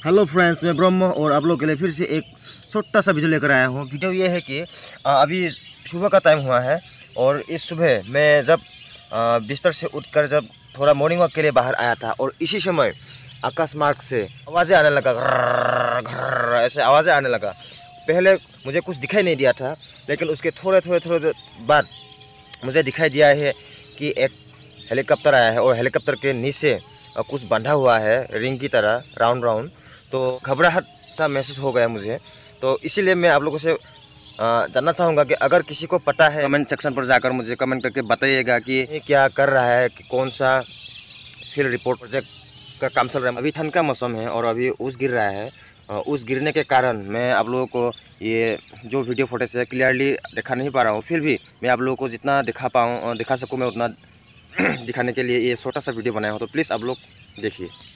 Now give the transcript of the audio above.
Hello friends, मैं ब्रह्म और आप लोग के लिए फिर से एक छोटा सा वीडियो लेकर आया हूँ। वीडियो ये है कि अभी सुबह का टाइम हुआ है और इस सुबह मैं जब बिस्तर से उठकर जब थोड़ा मॉर्निंग वॉक के लिए बाहर आया था और इसी समय आकाश मार्ग से आवाज़ें आने लगा, घर्र घर्र ऐसे आवाज़ें आने लगा। पहले मुझे कुछ दिखाई नहीं दिया था, लेकिन उसके थोड़े बाद मुझे दिखाई दिया है कि एक हेलीकॉप्टर आया है और हेलीकॉप्टर के नीचे कुछ बंधा हुआ है रिंग की तरह राउंड राउंड। तो घबराहट सा महसूस हो गया मुझे। तो इसीलिए मैं आप लोगों से जानना चाहूँगा कि अगर किसी को पता है कमेंट सेक्शन पर जाकर मुझे कमेंट करके बताइएगा कि ये क्या कर रहा है, कि कौन सा फील्ड रिपोर्ट प्रोजेक्ट का काम चल रहा है। अभी ठंड का मौसम है और अभी ओस गिर रहा है। ओस गिरने के कारण मैं आप लोगों को ये जो वीडियो फुटेज है क्लियरली दिखा नहीं पा रहा हूँ। फिर भी मैं आप लोगों को जितना दिखा सकूँ मैं उतना दिखाने के लिए ये छोटा सा वीडियो बनाया हूँ। तो प्लीज़ आप लोग देखिए।